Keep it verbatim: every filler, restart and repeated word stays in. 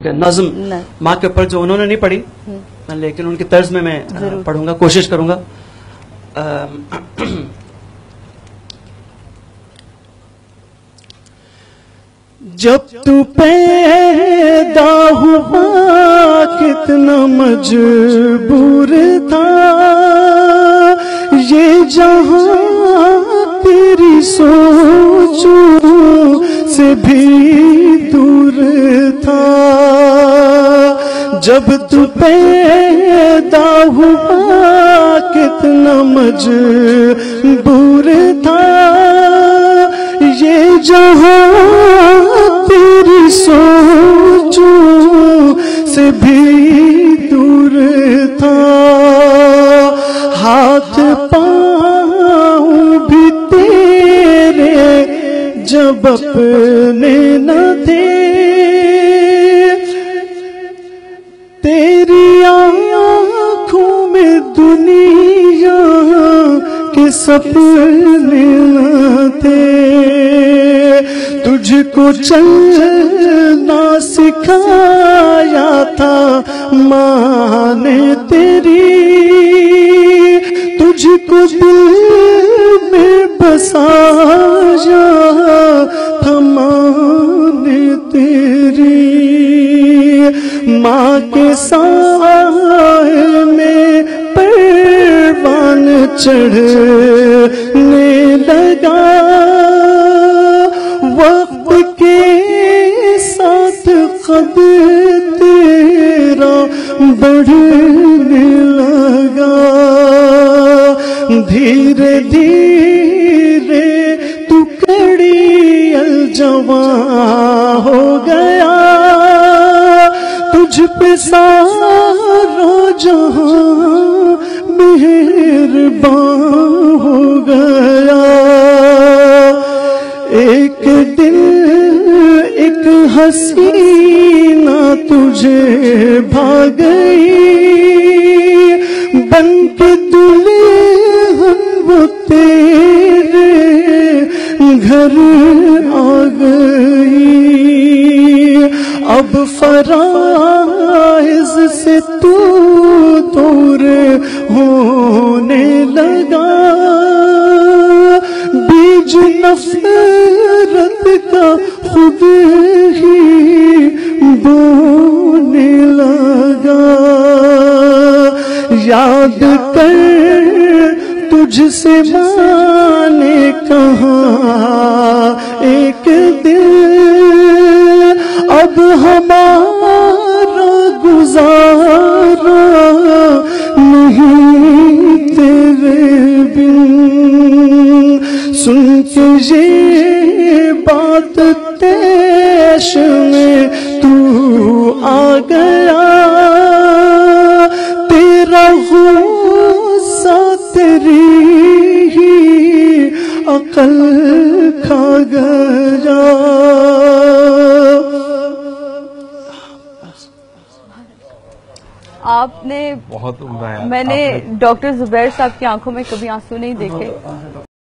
नज्म माँ के ऊपर जो उन्होंने नहीं पढ़ी, लेकिन उनकी तर्ज में मैं पढ़ूंगा, कोशिश करूंगा। जब तू पैदा हुआ कितना मजबूर था, ये जहां तेरी सोचों से भी दूर था। जब तू पैदा हुआ कितना मजबूर था, ये जहां तेरी सोचों से भी दूर था। हाथ पाँव भी तेरे जब अपने न थे, तेरी आँखों में दुनिया के सपने न थे। तुझको चलना सिखाया था माँ ने तेरी, तुझको दिल में बसाया था माँ ने तेरी। माँ के साए में परवान चढ़ने लगा, वक्त के साथ कद तेरा बढ़ने लगा। धीरे धीरे तू कड़ी अलजवां हो गया, तुझ पे सारा जहां मेहरबान हो गया। एक दिन एक हसीना तुझे भाग गई, बन के दुल्हन वो तेरे घर आ गई। अब फराइज से तू दूर होने लगा, बीज नफरत का खुद ही बोने लगा। याद कर तुझसे माँ ने कहा एक दिन, अब हमारा गुजारा नहीं तेरे बिन। सुन के ये बात तेश में तू आ गया, तेरा गुस्सा तेरी ही अकल खा गया। आपने बहुत उम्दा है। मैंने डॉक्टर जुबैर साहब की आंखों में कभी आंसू नहीं देखे।